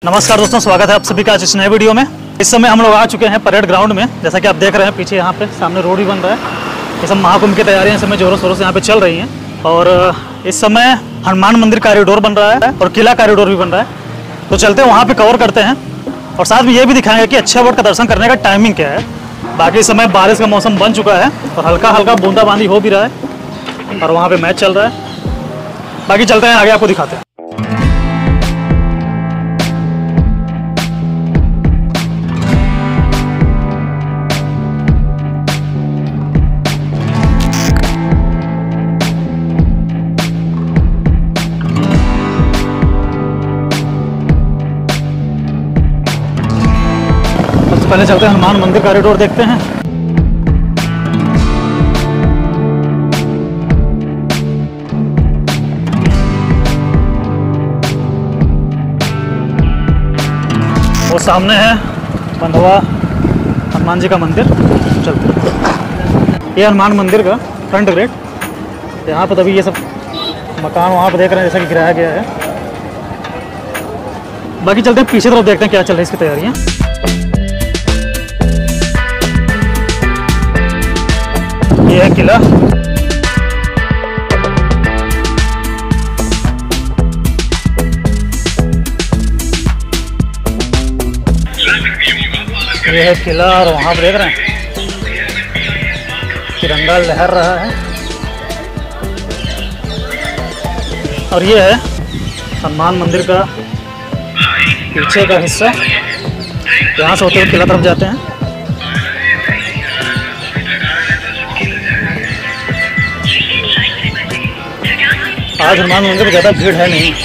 नमस्कार दोस्तों, स्वागत है आप सभी का आज इस नए वीडियो में। इस समय हम लोग आ चुके हैं परेड ग्राउंड में। जैसा कि आप देख रहे हैं पीछे यहाँ पे सामने रोड भी बन रहा है। ये सब महाकुंभ की तैयारियां इस समय जोरों शोरों से यहाँ पे चल रही हैं। और इस समय हनुमान मंदिर कॉरिडोर बन रहा है और किला कॉरिडोर भी बन रहा है। तो चलते हैं वहाँ पे कवर करते हैं और साथ में ये भी दिखाएंगे कि अक्षय वट का दर्शन करने का टाइमिंग क्या है। बाकी इस समय बारिश का मौसम बन चुका है और हल्का हल्का बूंदाबांदी हो भी रहा है और वहाँ पे मैच चल रहा है। बाकी चलते हैं आगे, आपको दिखाते हैं। पहले चलते हैं हनुमान मंदिर कॉरिडोर देखते हैं। वो सामने है बंधवा हनुमान जी का मंदिर। चलते हैं, ये हनुमान मंदिर का फ्रंट गेट। यहाँ पर तभी ये सब मकान वहाँ पर देख रहे हैं जैसा कि गिराया गया है। बाकी चलते हैं पीछे तरफ, देखते हैं क्या चल रही है इसकी तैयारियाँ। ये है किला। ये है किला और वहां पर देख रहे हैं तिरंगा लहर रहा है। और ये है हनुमान मंदिर का पीछे का हिस्सा। यहाँ से होते हुए किला तरफ जाते हैं। आज हनुमान मंदिर में ज़्यादा भीड़ है नहीं।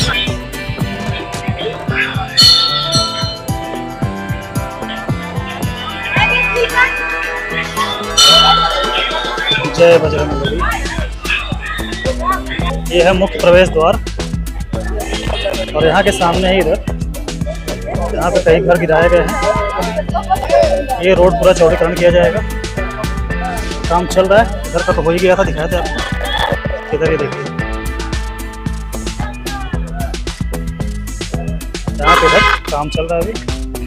जय बजरंगबली। ये है मुख्य प्रवेश द्वार और यहाँ के सामने ही इधर यहाँ पे कई घर गिराए गए हैं। ये रोड पूरा चौड़ीकरण किया जाएगा, काम चल रहा है। इधर का तो हो ही गया था, दिखाया था आपको। इधर ये देखिए, यहाँ पे इधर काम चल रहा है अभी।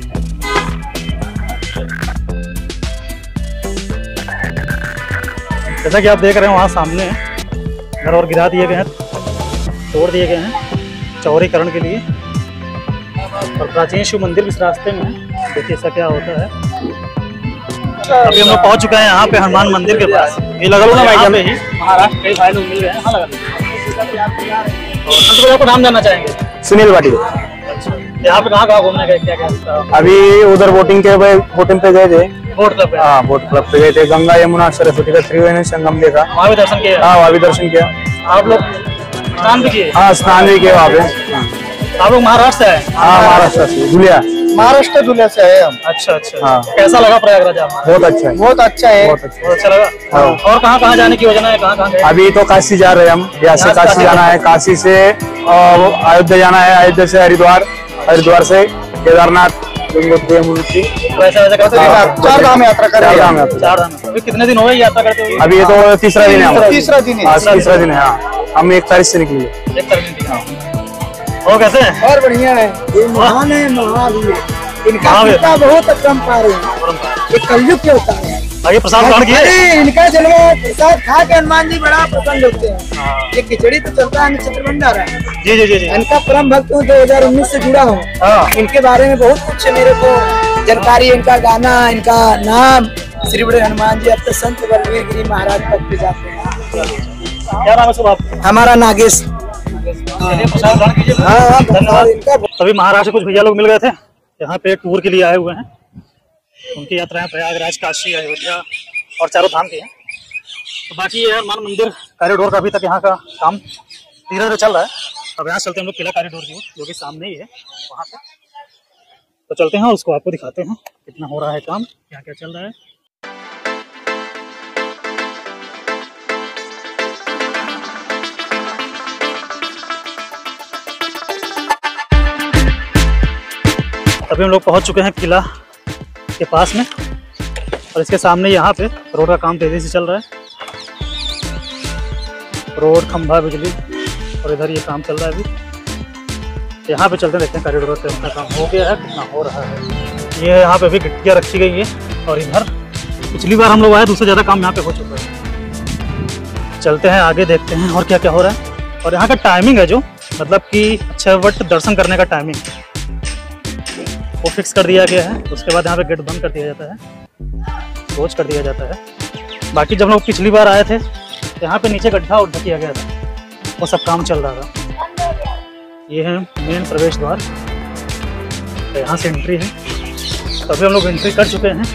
जैसा कि आप देख रहे हैं वहाँ सामने घर और गिरा दिए गए हैं, तोड़ दिए गए हैं चौड़ीकरण के लिए। और प्राचीन शिव मंदिर इस रास्ते में है। देखिए ऐसा क्या होता है। अभी हम लोग पहुँच चुके हैं यहाँ पे हनुमान मंदिर के पास। ये लगा लो ना भाई, में ही महाराष्ट्र कई भाई लोग मिल गए हैं। हाँ लगा लो। और आपको नाम जानना चाहेंगे? सुनील पाटिल। यहाँ पे कहाँ घूमने गए, क्या क्या? अभी उधर बोटिंग पे गए थे। बोट क्लब पे? हाँ, बोट क्लब पे गए थे। गंगा यमुना सरस्वती का त्रिवेणी संगम देखा, वहाँ भी दर्शन किया? हाँ, वहाँ भी दर्शन किया। आप लोग स्नान भी किए? हाँ, स्नान भी किया वहाँ पे। आप लोग महाराष्ट्र से आए? हाँ, महाराष्ट्र से, धुलिया। महाराष्ट्र धुलिया से आए हम। अच्छा अच्छा। हाँ। कैसा लगा प्रयागराज? बहुत अच्छा है, बहुत अच्छा है, बहुत अच्छा, बहुत अच्छा लगा। हाँ। और कहाँ कहाँ जाने की योजना है? कहाँ कहाँ गए? अभी तो काशी जा रहे हैं हम। यहाँ से काशी जाना है, काशी से अयोध्या जाना है, अयोध्या से हरिद्वार, हरिद्वार से केदारनाथ, गंगोत्री। वैसे वैसे कैसे? चार धाम यात्रा करेंगे। चार धाम। अभी कितने दिन हो गए यात्रा करते हुए? अभी ये तो तीसरा दिन है। तीसरा दिन है। तीसरा दिन है। हाँ, हम 1 तारीख से निकले। 1 तारीख। और कैसे है? और बढ़िया है। ये महान है, महावीर। इनका पिता बहुत अपरंपार है, ये कलयुग के अवतार है। आगे प्रसाद ग्रहण किए? इनका जलवा प्रसाद खा के हनुमान जी बड़ा प्रसन्न होते हैं। ये खिचड़ी तो चलता है, नक्षत्र भंडार है। जी जी जी जी। इनका परम भक्त हूँ, 2019 से जुड़ा हूँ। इनके बारे में बहुत कुछ मेरे को जानकारी है। इनका गाना, इनका नाम श्री बड़े हनुमान जी। अब तो संत बलवीर गिरी महाराज तक पे जाते हैं। क्या नाम है सब आपका? हमारा नागेश। प्रसाद ग्रहण कीजिए। हाँ, धन्यवाद। तभी महाराष्ट्र कुछ भैया लोग मिल गए थे, यहाँ पे टूर के लिए आए हुए हैं। उनकी यात्राएं प्रयागराज, काशी, अयोध्या और चारों धाम की हैं। तो बाकी ये हनुमान मंदिर कॉरिडोर का अभी तक यहाँ का काम धीरे धीरे चल रहा है। अब यहाँ चलते हैं हम लोग किला कॉरिडोर की ओर, जो कि सामने ही है वहाँ पे। तो चलते हैं और उसको आपको दिखाते हैं कितना हो रहा है काम, क्या क्या चल रहा है। अभी हम लोग पहुंच चुके हैं किला के पास में और इसके सामने यहाँ पे रोड का काम तेजी से चल रहा है। रोड, खंभा, बिजली और इधर ये काम चल रहा है अभी। यहाँ पे चलते देखते हैं कॉरिडोर पे उनका काम हो गया है, कितना हो रहा है। ये यहाँ पे अभी गिट्टियाँ रखी गई है और इधर पिछली बार हम लोग आए तो उससे ज़्यादा काम यहाँ पे हो चुका है। चलते हैं आगे, देखते हैं और क्या क्या हो रहा है। और यहाँ का टाइमिंग है जो मतलब कि अक्षय वट दर्शन करने का टाइमिंग वो फिक्स कर दिया गया है। उसके बाद यहाँ पे गेट बंद कर दिया जाता है, क्लोज कर दिया जाता है। बाकी जब लोग पिछली बार आए थे यहाँ पे नीचे गड्ढा उड्ढा किया गया था, वो सब काम चल रहा था। ये है मेन प्रवेश द्वार, तो यहाँ से एंट्री है। तभी हम लोग एंट्री कर चुके हैं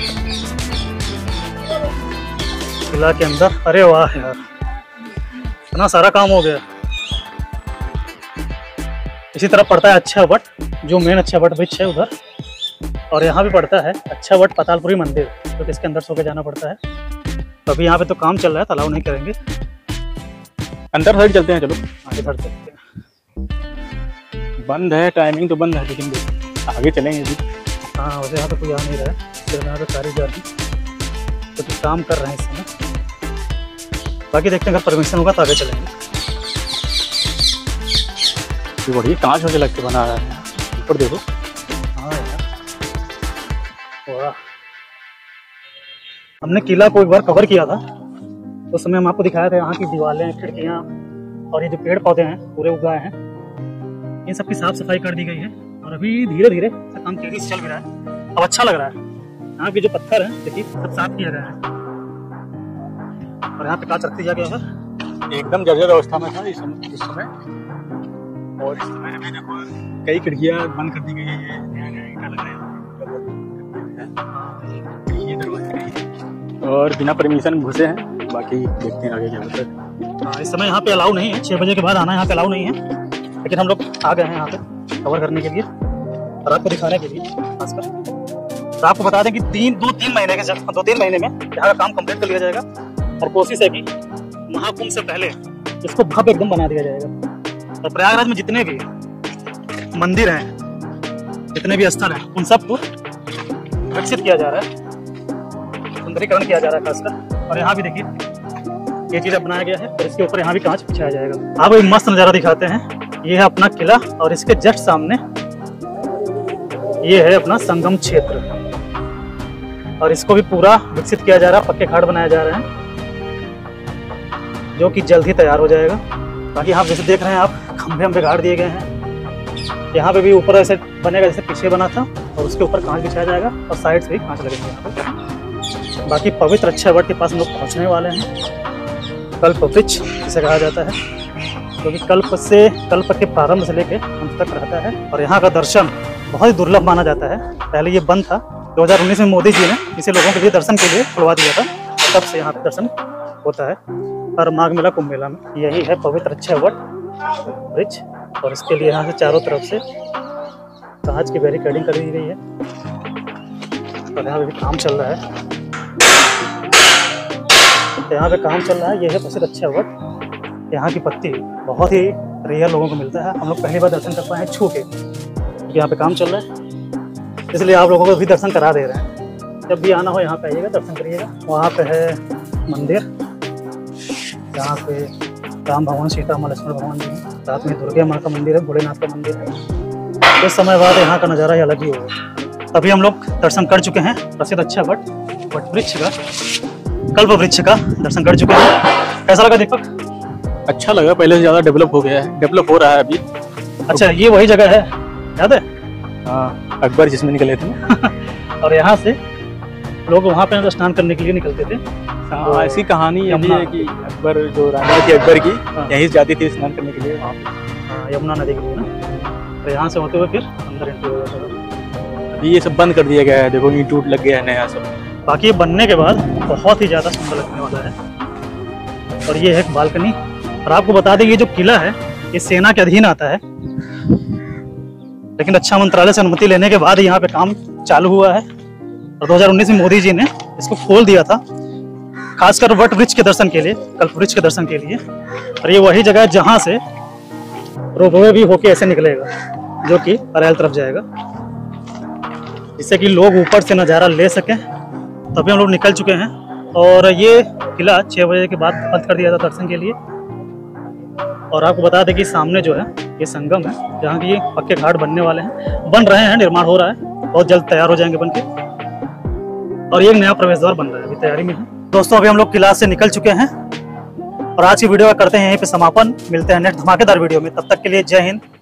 किला के अंदर। अरे वाह यार, इतना सारा काम हो गया। इसी तरह पड़ता है अक्षय वट, जो मेन अक्षय वट वृक्ष है उधर, और यहाँ भी पड़ता है अक्षय वट पातालपुरी मंदिर, तो इसके अंदर सो के जाना पड़ता है। तो अभी यहाँ पे तो काम चल रहा है, अलाउ नहीं करेंगे। अंदर साइड चलते हैं, चलो आगे बढ़ सकते हैं। बंद है, टाइमिंग तो बंद है, लेकिन आगे चलेंगे अभी। हाँ, वैसे यहाँ पे कोई आ नहीं रहा है, सिर्फ यहाँ पे कारीगर हैं तो कुछ काम कर रहे हैं इस समय। बाकी देखते हैं अगर परमिशन होगा तो आगे चलेंगे। ये बढ़िया कांच मुझे लग के बना रहा है, ऊपर देखो। हाँ यार, वाह। हमने किला को एक बार कवर किया था, तो उस समय हम आपको दिखाया था यहाँ की दीवारें, खिड़कियाँ और ये जो पेड़ पौधे हैं पूरे उगाए हैं, इन सब की साफ सफाई कर दी गई है। और अभी धीरे धीरे काम तेजी से चल भी रहा है। अब अच्छा लग रहा है। यहाँ के जो पत्थर हैं देखिए सब साफ किया गया है, और यहाँ पे कांच रख दिया गया है। एकदम जर्जर अवस्था में था इस समय, और इस समय अभी देखो कई खिड़कियाँ बंद कर दी गई है। ये नया ईंटा लग रहा है और बिना परमिशन घुसे हैं। बाकी देखते हैं आगे क्या होता है। हाँ, इस समय यहाँ पे अलाउ नहीं है, 6 बजे के बाद आना यहाँ पे अलाउ नहीं है, लेकिन हम लोग आ गए हैं यहाँ पे कवर करने के लिए और आपको दिखाने के लिए खासकर। तो आपको बता दें कि 2-3 महीने के 2-3 महीने में यहाँ का काम कंप्लीट कर लिया जाएगा, और कोशिश है कि महाकुंभ से पहले इसको भव्य एकदम बना दिया जाएगा। और प्रयागराज में जितने भी मंदिर हैं, जितने भी स्थल हैं, उन सबको विकसित किया जा रहा है, सुंदरीकरण किया जा रहा है खासकर। और यहाँ भी देखिए ये चीज़ बनाया गया है, और इसके ऊपर यहाँ भी कांच बिछाया जाएगा। आप एक मस्त नज़ारा दिखाते हैं। ये है अपना किला, और इसके जस्ट सामने ये है अपना संगम क्षेत्र, और इसको भी पूरा विकसित किया जा रहा है। पक्के घाट बनाए जा रहे हैं, जो कि जल्द ही तैयार हो जाएगा। बाकी यहाँ जैसे देख रहे हैं आप, खंभे हम गाड़ दिए गए हैं। यहाँ पे भी ऊपर ऐसे बनेगा जैसे पीछे बना था, और उसके ऊपर कांच बिछाया जाएगा, और साइड से भी कांच लगेंगे यहाँ पे। बाकी पवित्र अक्षय वट के पास हम लोग पहुँचने वाले हैं। कल्प वृक्ष जिसे कहा जाता है, क्योंकि कल्प के प्रारंभ से लेकर अंत तक रहता है। और यहाँ का दर्शन बहुत ही दुर्लभ माना जाता है। पहले ये बंद था, 2019 में मोदी जी ने इसे लोगों के लिए दर्शन के लिए खुलवा दिया था, तब से यहाँ पे दर्शन होता है हर माघ मेला कुंभ मेला में। यही है पवित्र अक्षय वट वृक्ष, और इसके लिए यहाँ से चारों तरफ से कांच की बैरिकेडिंग कर दी गई है, और यहाँ पे भी काम चल रहा है। यहाँ पे काम चल रहा है। ये है प्रसिद्ध अक्षय वट। यहाँ की पत्ती बहुत ही रेयर लोगों को मिलता है। हम लोग पहली बार दर्शन कर पाए हैं छू के, क्योंकि यहाँ पे काम चल रहा है, इसलिए आप लोगों को भी दर्शन करा दे रहे हैं। जब भी आना हो यहाँ पे आइएगा, दर्शन करिएगा। वहाँ पे है मंदिर, जहाँ पे राम भगवान, सीता माँ, लक्ष्मण भगवान जी हैं। साथ में दुर्गा माँ का मंदिर है, भोलेनाथ का मंदिर है। कुछ समय बाद यहाँ का नज़ारा ही अलग ही होगा। अभी हम लोग दर्शन कर चुके हैं प्रसिद्ध अक्षय वट वृक्ष का, कल्प वृक्ष का दर्शन कर चुके हैं। कैसा लगा दीपक? अच्छा लगा, पहले से ज़्यादा डेवलप हो गया है, डेवलप हो रहा है अभी। अच्छा, ये वही जगह है, याद है? हाँ, अकबर जिसमें निकले थे। और यहाँ से लोग वहाँ पे स्नान करने के लिए निकलते थे। हाँ, ऐसी कहानी ये है कि अकबर, जो रानी थी अकबर की, यहीं जाती थी स्नान करने के लिए। हाँ, यमुना नदी के लिए ना। तो यहाँ से होते हुए फिर अंदर एंट्री हो जाता था। अभी ये सब बंद कर दिया गया है, देखो ईंट टूट लग गया है नया सब। बाकी ये बनने के बाद बहुत ही ज़्यादा सुंदर लगने वाला है। और ये है एक बालकनी। और आपको बता दें, ये जो किला है ये सेना के अधीन आता है, लेकिन रक्षा मंत्रालय से अनुमति लेने के बाद यहाँ पे काम चालू हुआ है। और 2019 में मोदी जी ने इसको खोल दिया था, खासकर वट वृक्ष के दर्शन के लिए, कल्प वृक्ष के दर्शन के लिए। और ये वही जगह है जहाँ से रोपवे भी होके ऐसे निकलेगा, जो कि अरैल तरफ जाएगा, जिससे कि लोग ऊपर से नज़ारा ले सकें। तभी हम लोग निकल चुके हैं, और ये किला 6 बजे के बाद बंद कर दिया था दर्शन के लिए। और आपको बता दें कि सामने जो है ये संगम है, जहाँ की ये पक्के घाट बनने वाले हैं, बन रहे हैं, निर्माण हो रहा है, बहुत जल्द तैयार हो जाएंगे बनके। और ये एक नया प्रवेश द्वार बन रहा है, अभी तैयारी में है। दोस्तों अभी हम लोग किला से निकल चुके हैं और आज की वीडियो का करते हैं यहीं पे समापन। मिलते हैं नेक्स्ट धमाकेदार वीडियो में, तब तक के लिए जय हिंद।